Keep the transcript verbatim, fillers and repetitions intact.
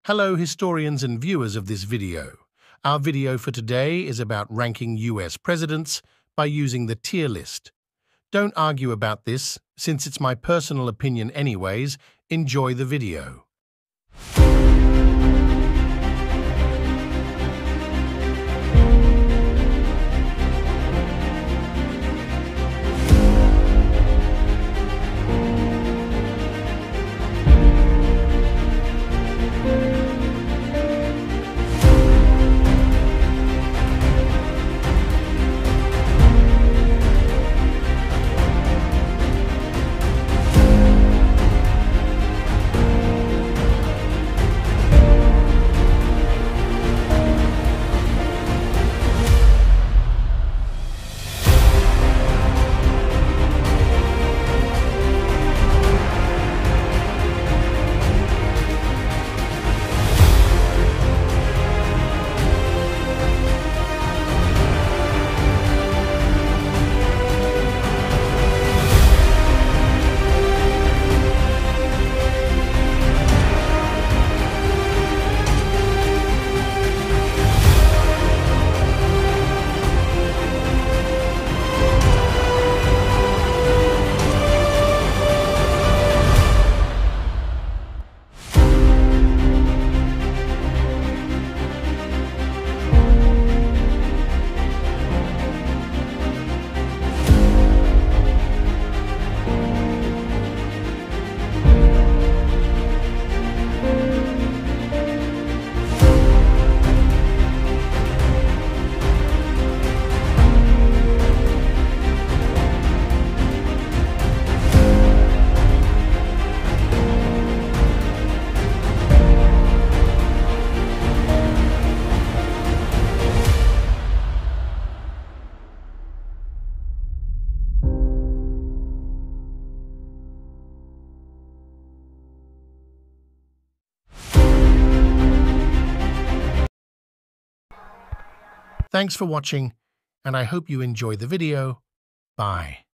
Hello historians and viewers of this video. Our video for today is about ranking U S presidents by using the tier list. Don't argue about this, since it's my personal opinion anyways. Enjoy the video. Thanks for watching, and I hope you enjoy the video. Bye.